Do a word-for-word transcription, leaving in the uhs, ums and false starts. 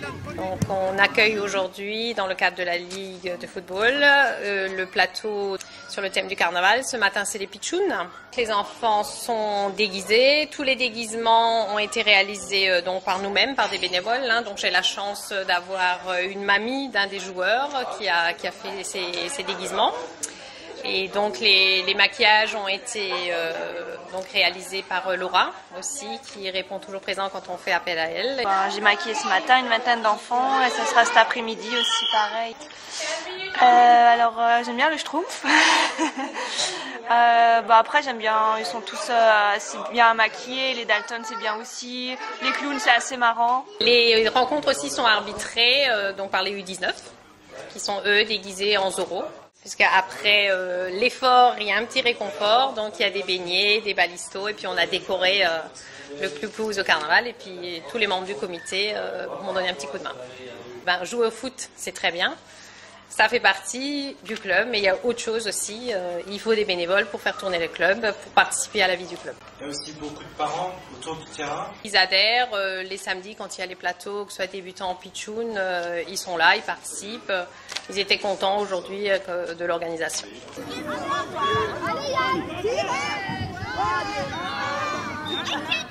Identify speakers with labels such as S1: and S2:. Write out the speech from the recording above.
S1: Donc on accueille aujourd'hui, dans le cadre de la Ligue de football, euh, le plateau sur le thème du carnaval. Ce matin, c'est les pitchouns. Les enfants sont déguisés. Tous les déguisements ont été réalisés euh, donc par nous-mêmes, par des bénévoles. Hein. Donc j'ai la chance d'avoir une mamie d'un des joueurs qui a, qui a fait ces, ces déguisements. Et donc les, les maquillages ont été euh, donc réalisés par euh, Laura aussi, qui répond toujours présent quand on fait appel à elle.
S2: Ben, j'ai maquillé ce matin une vingtaine d'enfants et ça sera cet après-midi aussi pareil. Euh, alors euh, j'aime bien le Schtroumpf. euh, ben, après j'aime bien, ils sont tous euh, assez bien maquillés, les Dalton c'est bien aussi, les clowns c'est assez marrant.
S1: Les rencontres aussi sont arbitrées euh, donc par les U dix-neuf, qui sont eux déguisés en Zorro. Puisqu'après euh, l'effort, il y a un petit réconfort, donc il y a des beignets, des balistos, et puis on a décoré euh, le Club Pelouse au carnaval, et puis tous les membres du comité euh, m'ont donné un petit coup de main. Ben, jouer au foot, c'est très bien, ça fait partie du club, mais il y a autre chose aussi, euh, il faut des bénévoles pour faire tourner le club, pour participer à la vie du club.
S3: Il y a aussi beaucoup de parents autour du terrain.
S1: Ils adhèrent, euh, les samedis quand il y a les plateaux, que ce soit débutants en pitchoun, euh, ils sont là, ils participent. Ils étaient contents aujourd'hui euh, de l'organisation.
S4: Allez, Yann,